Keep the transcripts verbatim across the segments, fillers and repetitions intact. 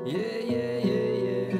Yeah, yeah, yeah, yeah.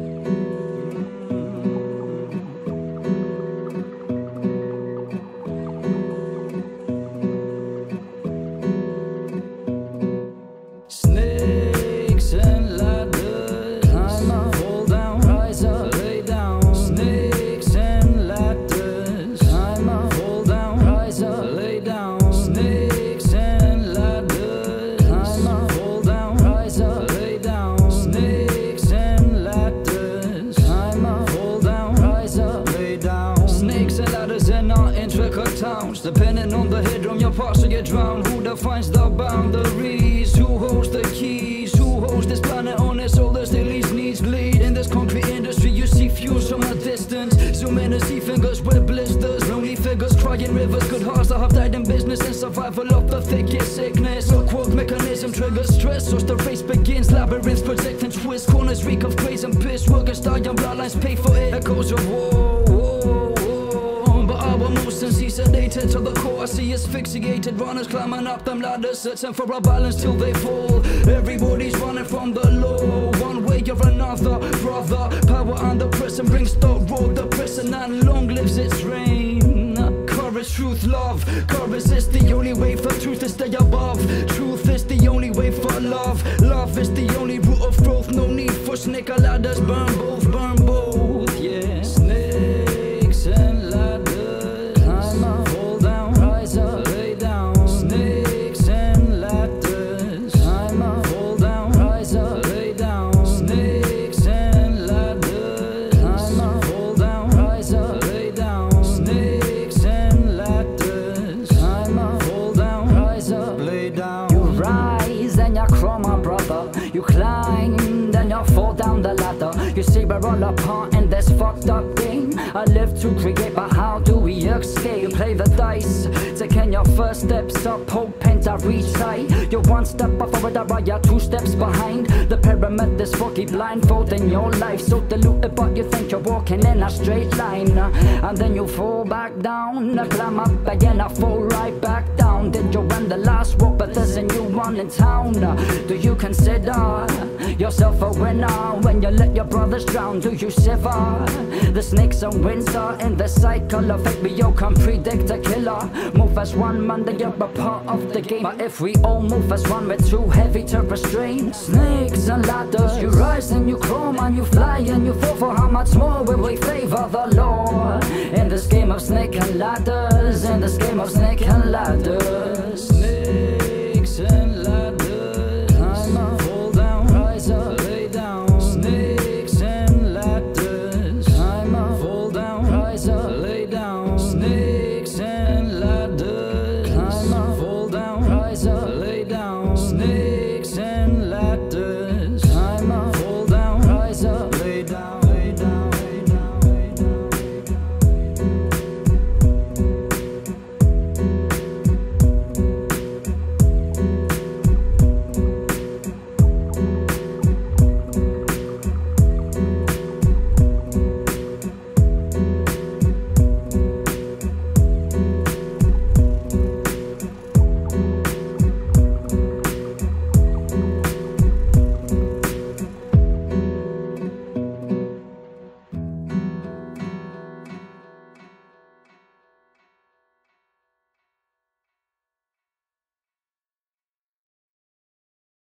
Snakes and ladders, climb up, fall down, rise up, lay down. Snakes and ladders, climb up, fall down, rise up, lay down. Snakes and ladders, climb up, fall down, rise up, lay down. Snakes and ladders, climb up, fall down, rise up, lay down. Snakes and ladders in our intricate towns, depending on the headroom, your parts will get drowned. Who defines the boundaries? Who holds the keys? Who holds this planet on its shoulders? Till these needs bleed. In this concrete industry, you see fuse from a distance. Zoom in and see fingers with blisters. Lonely figures crying rivers. Good hearts that have died in business and survival of the thickest sickness. Clockwork mechanism triggers stress. So the race begins. Labyrinths project and twist. Corners reek of praise and piss. Workers die and bloodlines pay for it. Echoes of war, war, war. But our emotions see sedated to the core. I see asphyxiated runners climbing up them ladders, searching for a balance till they fall. Everybody's running from the law, one way or another. Brother, power under prison brings the road, the prison, and long lives its reign. Courage, truth, love. Courage is the only way for truth to stay above. Truth is the only way for love. Love is the only root of growth. No need for snake ladders. Burn both, burn both. Yeah. Snakes and ladders, climb up, fall down, rise up, lay down. Snakes and ladders, climb up, fall down, rise up, lay down. Snakes and ladders, climb up, fall down, rise up, lay down. Snakes and ladders, climb up, fall down, rise up, lay down. You rise and you crawl, my brother. You climb, then you fall down the ladder. You see we're all apart in this fucked up game. I live to create, but how do we escape? You play the dice, taking your first steps up, hope pens are reach high. You're one step up forward, while you're two steps behind. The pyramid is foggy, blindfolding your life. So deluded, but you think you're walking in a straight line. And then you fall back down, climb up again, I fall right back down. Did you win the last war, but there's a new one in town? Do you consider yourself a winner when you let your brothers drown? Do you shiver? The snakes and winds are in the cycle of fate. We all can predict a killer. Move as one man, then you're a part of the game. But if we all move as one, we're too heavy to restrain. Snakes and ladders, you rise and you crawl, and you fly and you fall. For how much more will we favor the law? In this game of snake and ladders, in this game of snake and ladders. Snakes